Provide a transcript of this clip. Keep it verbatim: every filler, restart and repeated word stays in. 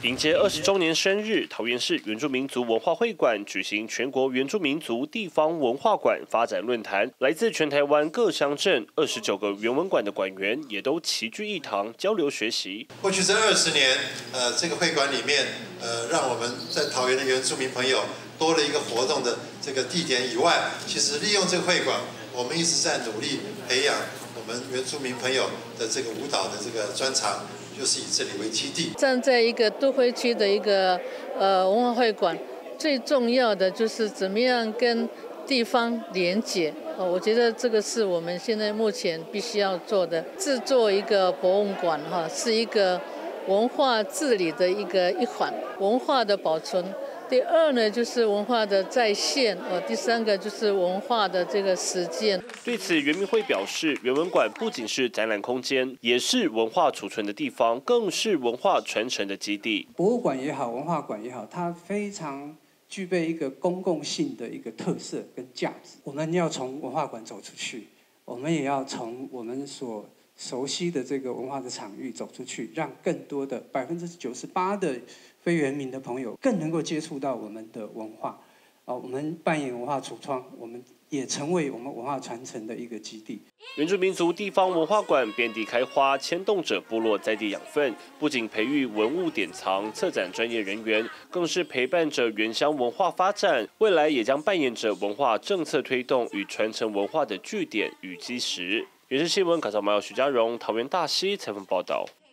迎接二十周年生日，桃园市原住民族文化会馆举行全国原住民族地方文化馆发展论坛，来自全台湾各乡镇二十九个原文馆的馆员也都齐聚一堂交流学习。 过去这二十年，呃，这个会馆里面，呃，让我们在桃园的原住民朋友多了一个活动的这个地点以外，其实利用这个会馆，我们一直在努力培养我们原住民朋友的这个舞蹈的这个专长。 就是以这里为基地， 站在一个都会区的一个呃文化会馆，最重要的就是怎么样跟地方连结。哦，我觉得这个是我们现在目前必须要做的。制作一个博物馆哈，是一个文化治理的一个一环，文化的保存。 第二呢，就是文化的再现；呃，第三个就是文化的这个实践。 对此，原民会表示，原文馆不仅是展览空间，也是文化储存的地方，更是文化传承的基地。 博物馆也好，文化馆也好，它非常具备一个公共性的一个特色跟价值。我们要从文化馆走出去，我们也要从我们所 熟悉的这个文化的场域走出去，让更多的百分之九十八的非原民的朋友更能够接触到我们的文化。啊，我们扮演文化橱窗，我们也成为我们文化传承的一个基地。 原住民族地方文化馆遍地开花，牵动着部落在地养分，不仅培育文物典藏、策展专业人员，更是陪伴着原乡文化发展。未来也将扮演着文化政策推动与传承文化的据点与基石。原视新闻，卡萨马有徐家荣，桃园大溪采访报道。